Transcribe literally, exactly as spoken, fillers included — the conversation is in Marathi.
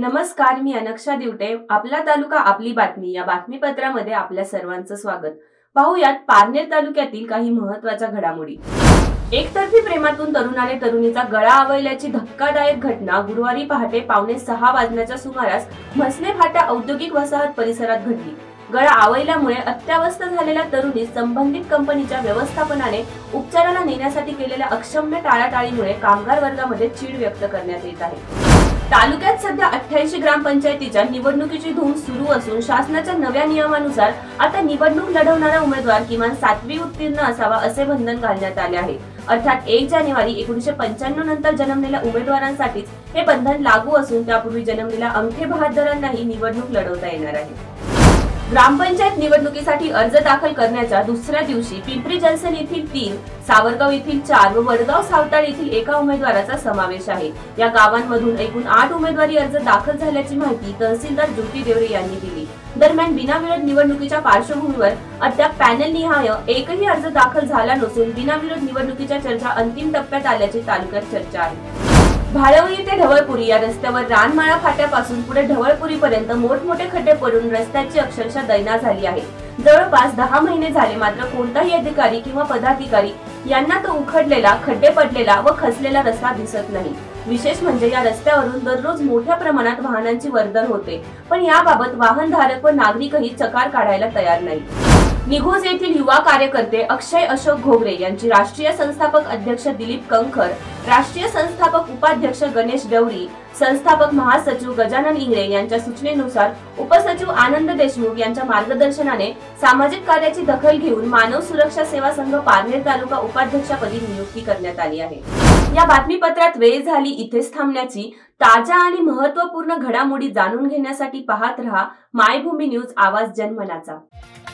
नमस्कार, मी अनक्षा दिवटे. आपला तालुका आपली बातमी या बातमीपत्रामध्ये आपल्या सर्वांचं स्वागत. पाहूयात पारनेर तालुक्यातील काही महत्त्वाच्या घडामोडी. एकतर्फी प्रेमातून तरुणाने तरुणीचा गळा आवळल्याची धक्कादायक घटना गुरुवारी पहाटे पावणे सहा वाजण्याच्या सुमारास म्हसले फाटा औद्योगिक वसाहत परिसरात घडली. गळा आवळल्यामुळे अत्यावस्थ झालेल्या तरुणी संबंधित कंपनीच्या व्यवस्थापनाने उपचाराला नेण्यासाठी केलेल्या अक्षम्य टाळाटाळीमुळे कामगार वर्गामध्ये चीड व्यक्त करण्यात येत आहे. तालुक्यात सध्या अठ्ठ्याऐंशी ग्रामपंचायतीच्या निवडणुकीची धूम सुरू असून शासनाच्या नव्या नियमानुसार आता निवडणूक लढवणारा उमेदवार किमान सातवी उत्तीर्ण असावा असे बंधन घालण्यात आले आहे. अर्थात एक जानेवारी एकोणीसशे पंच्याण्णव नंतर जन्मलेल्या उमेदवारांसाठीच हे बंधन लागू असून त्यापूर्वी जन्मलेल्या अंगठे बहादरांनाही निवडणूक लढवता येणार आहे. ग्रामपंचायत निवडणुकीसाठी अर्ज दाखल करण्याच्या दुसऱ्या दिवशी पिंपरी जलसेन येथील तीन, सावरगाव येथील चार व वडगाव सावताळ येथील एका उमेदवाराचा समावेश आहे. या गावांमधून एकूण आठ उमेदवारी अर्ज दाखल झाल्याची माहिती तहसीलदार ज्योती देवरे यांनी दिली. दरम्यान बिनाविरोध निवडणुकीच्या पार्श्वभूमीवर अद्याप पॅनल निहाय एकही अर्ज दाखल झाला नसून बिनाविरोध निवडणुकीच्या चर्चा अंतिम टप्प्यात आल्याची तालुक्यात चर्चा आहे. भाळवणी ते ढवळपुरी या रस्त्यावर रानमाळा फाट्यापासून पुढे ढवळपुरी पर्यंत मोठमोठे खड्डे पडून रस्त्याची अक्षरशः दैना झाली आहे. जवळपास दहा महिने झाले मात्र कोणताही अधिकारी किंवा पदाधिकारी यांना तो उखडलेला, खड्डे पडलेला व खचलेला रस्ता दिसत नाही. विशेष म्हणजे या रस्त्यावरून दररोज मोठ्या प्रमाणात वाहनांची वर्दळ होते, पण याबाबत वाहनधारक व नागरिकही चकार काढायला तयार नाही. निघोज येथील युवा कार्यकर्ते अक्षय अशोक घोगरे यांची राष्ट्रीय संस्थापक अध्यक्ष दिलीप कंखर, राष्ट्रीय संस्थापक उपाध्यक्ष गणेश डवरी, संस्थापक महासचिव गजानन इंगळे यांच्या सूचनेनुसार उपसचिव आनंद देशमुख यांच्या मार्गदर्शनाने सामाजिक कार्याची दखल घेऊन मानव सुरक्षा सेवा संघ पारनेर तालुका उपाध्यक्षपदी नियुक्ती करण्यात आली आहे. या बातमीपत्रात वेळ झाली इथेच थांबण्याची. ताज्या आणि महत्त्वपूर्ण घडामोडी जाणून घेण्यासाठी पाहत रहा मायभूमी न्यूज, आवाज जनमनाचा.